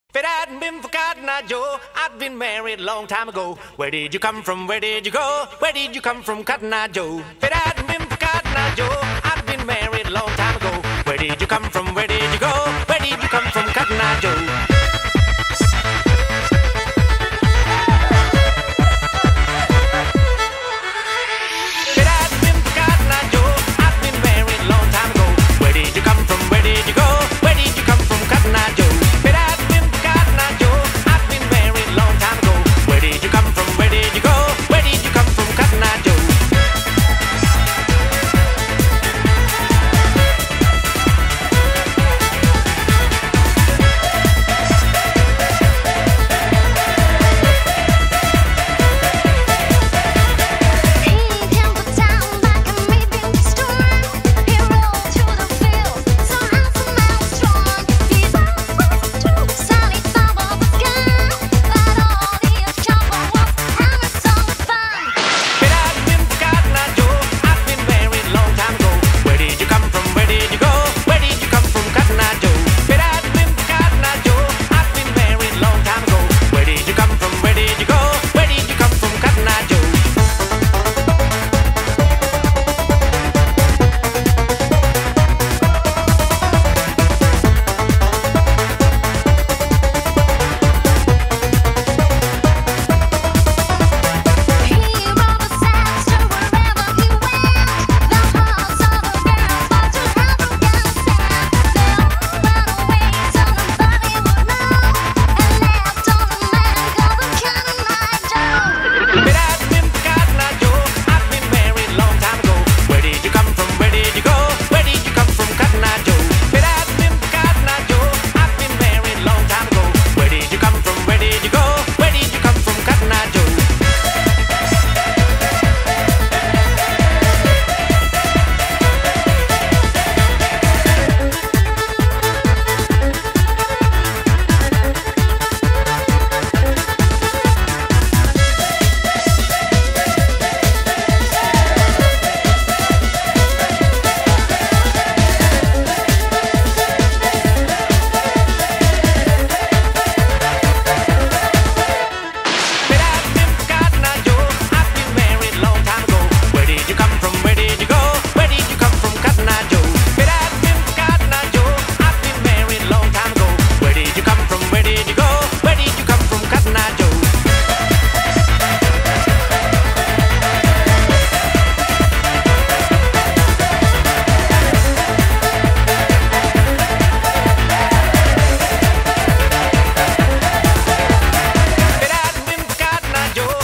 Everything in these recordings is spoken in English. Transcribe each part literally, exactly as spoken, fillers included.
If it hadn't been for Cotton Eye Joe, I'd been married a long time ago. Where did you come from? Where did you go? Where did you come from, Cotton Eye Joe? If it hadn't been for Cotton Eye Joe, I'd been married a long time ago. Where did you come from? Where did you go? Where did you come from, Cotton Eye Joe?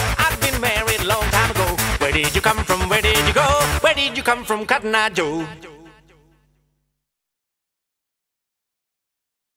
Where did you come from? Where did you go? Where did you come from, Cotton Eye Joe?